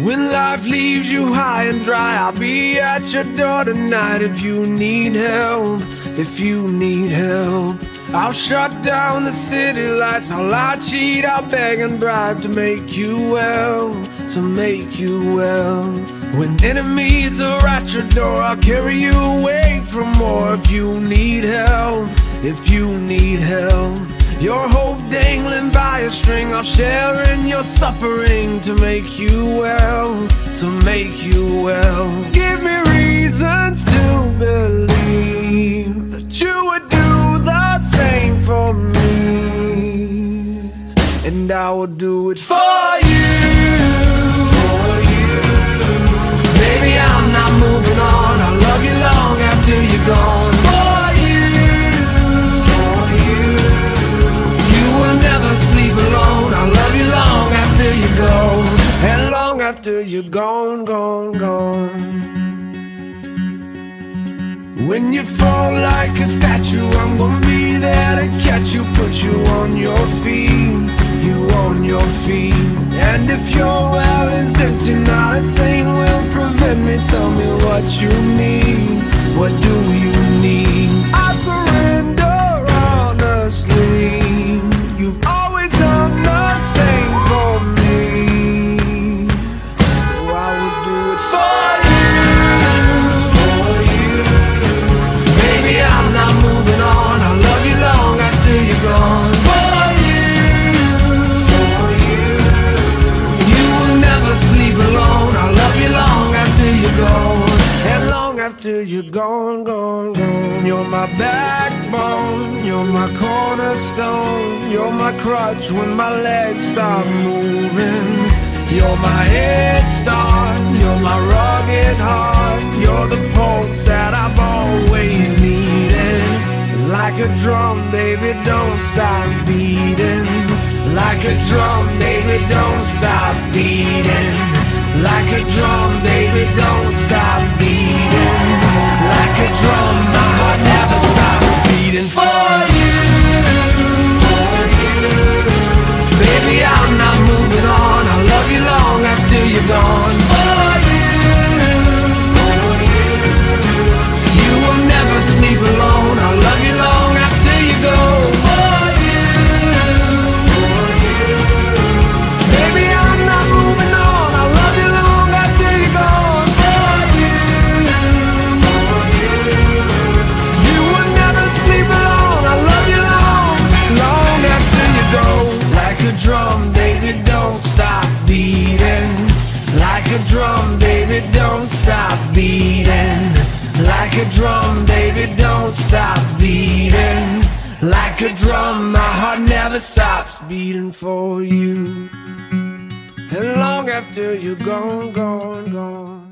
When life leaves you high and dry, I'll be at your door tonight if you need help, if you need help. I'll shut down the city lights, I'll cheat, I'll beg and bribe to make you well, to make you well. When enemies are at your door, I'll carry you away from more if you need help, if you need help. Your hope dangling by a string, I'll share in your suffering to make you well, to make you well. Give me reasons to believe that you would do the same for me, and I will do it for you, for you. Baby, I'm not moving on, I'll love you long after you're gone. For you, for you. You will never sleep alone, I'll love you long after you're gone, and long after you're gone, gone, gone. When you fall like a statue, I'm gonna be there to catch you, put you on your feet, you on your feet. And if your well is empty, not a thing will prevent me. Tell me what you need, what do you need? I surrender honestly. You've always done the same for me, so I will do it for you, for you. Baby, I'm not moving on, I'll love you long after you're gone. For you, for you. You will never sleep alone, I'll love you long after you're gone, and long after you're gone, gone, gone. You're my backbone, you're my cornerstone, you're my crutch when my legs stop moving. You're my head start, you're my rugged heart, you're the pulse that I've always needed. Like a drum, baby, don't stop beating. Like a drum, baby, don't stop beating. Like a drum, baby, don't stop beating. Like a drum, my heart never stops beating. For you, for you. Baby, I'm not moving on, I'll love you long after you're gone. For you, for you. You will never sleep alone, I'll love you long after you go. For you, for you. Baby, I'm not moving on, I'll love you long after you're gone. For you, for you. You will never sleep alone, I'll love you long, long after you go. Like a drum, baby, don't stop beating. Like a drum, baby, don't stop beating. Like a drum, baby, don't stop beating. Like a drum, my heart never stops beating for you, and long after you're gone, gone, gone.